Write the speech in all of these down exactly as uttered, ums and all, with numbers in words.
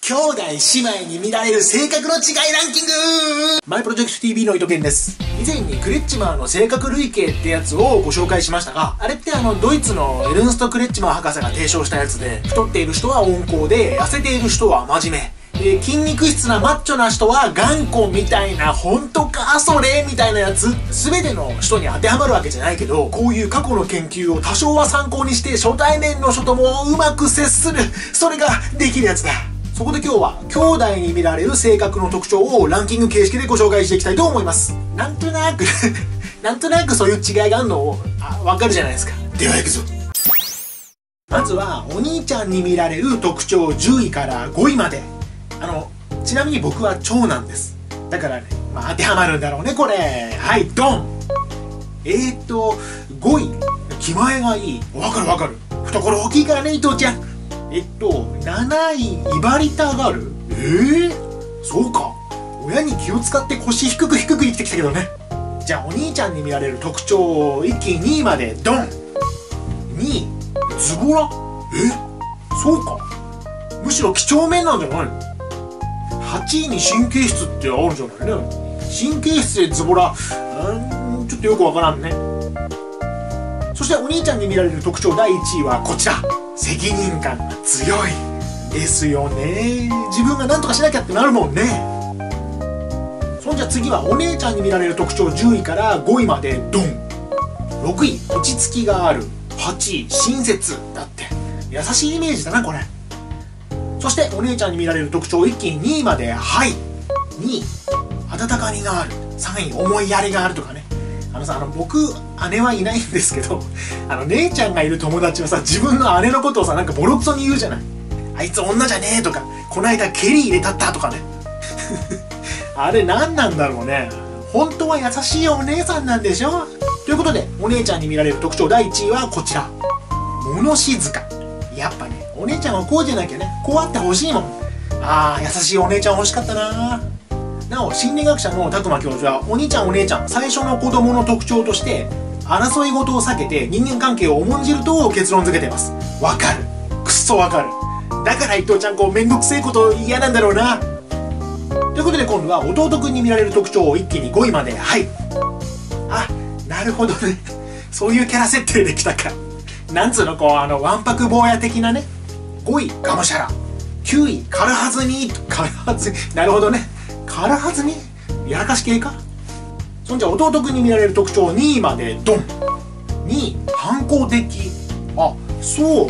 兄弟姉妹に見られる性格の違いランキング。マイプロジェクト ティービー の伊藤健です。以前にクレッチマーの性格類型ってやつをご紹介しましたが、あれってあのドイツのエルンスト・クレッチマー博士が提唱したやつで、太っている人は温厚で痩せている人は真面目で、筋肉質なマッチョな人は頑固みたいな、本当かそれみたいなやつ、全ての人に当てはまるわけじゃないけど、こういう過去の研究を多少は参考にして初対面の人ともうまく接する、それができるやつだ。そこで今日は兄弟に見られる性格の特徴をランキング形式でご紹介していきたいと思います。なんとなくなんとなくそういう違いがあるのをわかるじゃないですか。では行くぞ。まずはお兄ちゃんに見られる特徴じゅういからごいまで。あのちなみに僕は長男です。だからね、まあ、当てはまるんだろうねこれ。はい、ドン。えーっとごい、気前がいい。わかるわかる。懐大きいからね伊藤ちゃん。えっとなない威張りたがる。えー、そうか。親に気を使って腰低く低く生きてきたけどね。じゃあお兄ちゃんに見られる特徴一気ににいまでドン。にい、ズボラ。え、そうか。むしろ几帳面なんじゃないの。はちいに神経質ってあるじゃないね。神経質でズボラ、うん、ちょっとよくわからんね。そしてお兄ちゃんに見られる特徴だいいちいはこちら。責任感が強いですよね。自分が何とかしなきゃってなるもんね。そんじゃ次はお姉ちゃんに見られる特徴じゅういからごいまでドン。ろくい、落ち着きがある。はちい、親切だって。優しいイメージだなこれ。そしてお姉ちゃんに見られる特徴一気ににいまではい。にい、温かみがある。さんい、思いやりがあるとかね。あのさ、あの僕姉はいないんですけど、あの姉ちゃんがいる友達はさ、自分の姉のことをさ、なんかボロクソに言うじゃない。あいつ女じゃねえとか、こないだ蹴り入れたったとかねあれ何なんだろうね。本当は優しいお姉さんなんでしょ。ということでお姉ちゃんに見られる特徴だいいちいはこちら。物静か。やっぱね、お姉ちゃんはこうじゃなきゃね、こうあってほしいもん。あー、優しいお姉ちゃん欲しかったな。なお心理学者の拓磨教授はお兄ちゃんお姉ちゃん最初の子供の特徴として争い事を避けて人間関係を重んじると結論付けてます。わかる、くっそわかる。だから伊藤ちゃんこうめんどくせえこと嫌なんだろうな。ということで今度は弟くんに見られる特徴を一気にごいまではい。あ、なるほどねそういうキャラ設定できたか。なんつうの、こうあのわんぱく坊や的なね。ごい、がむしゃら。きゅうい、軽はずみ。軽はずみ、なるほどね。軽はずみ、やらかし系か。そんじゃ弟くんに見られる特徴にいまでドン。にい、反抗的。あ、そう、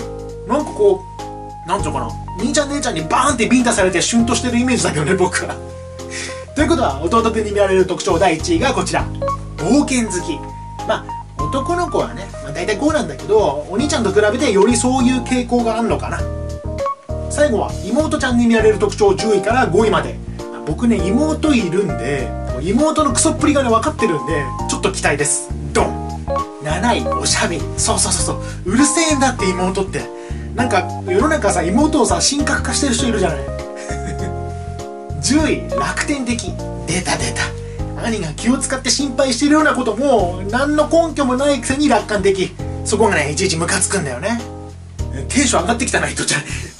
なんかこうなんつうのかな、兄ちゃん姉ちゃんにバーンってビンタされてシュンとしてるイメージだけどね僕はということは弟くんに見られる特徴だいいちいがこちら。冒険好き。まあ男の子はね、まあ、大体こうなんだけど、お兄ちゃんと比べてよりそういう傾向があるのかな。最後は妹ちゃんに見られる特徴じゅういからごいまで。僕ね、妹いるんで、妹のクソっぷりがね分かってるんで、ちょっと期待です。ドン。なない、おしゃべり。そうそうそうそう、うるせえんだって妹って。なんか世の中さ、妹をさ神格化してる人いるじゃないじゅうい、楽天的。出た出た。兄が気を使って心配してるようなことも何の根拠もないくせに楽観的。そこがね、いちいちムカつくんだよね。テンション上がってきたな伊藤ちゃん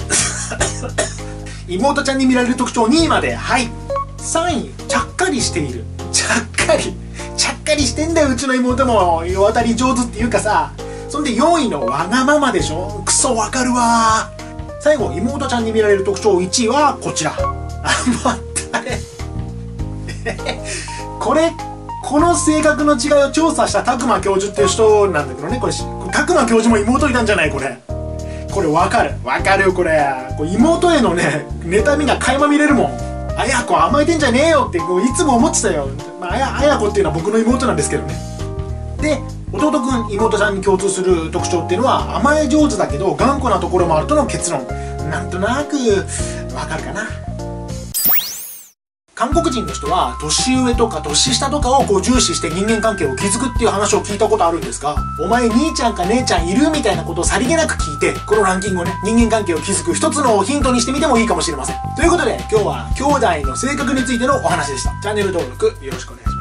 妹ちゃんに見られる特徴にいまではい。さんい、ちゃっかりしている。ちゃっかりちゃっかりしてんだようちの妹も。世渡り上手っていうかさ。そんでよんいのわがままでしょ。クソわかるわ。最後妹ちゃんに見られる特徴いちいはこちら。あ、またねこれこの性格の違いを調査した拓磨教授っていう人なんだけどね。これ拓磨教授も妹いたんじゃないこれ。これわかるわかるよこれ。これ妹へのね妬みが垣間見れるもん。あやこ甘えてんじゃねえよってこういつも思ってたよ。まあ、あや、あやこっていうのは僕の妹なんですけどね。で弟くん妹ちゃんに共通する特徴っていうのは甘え上手だけど頑固なところもあるとの結論。なんとなくわかるかな。韓国人の人は年上とか年下とかをこう重視して人間関係を築くっていう話を聞いたことあるんですが、お前兄ちゃんか姉ちゃんいるみたいなことをさりげなく聞いて、このランキングをね、人間関係を築く一つのヒントにしてみてもいいかもしれません。ということで今日は兄弟の性格についてのお話でした。チャンネル登録よろしくお願いします。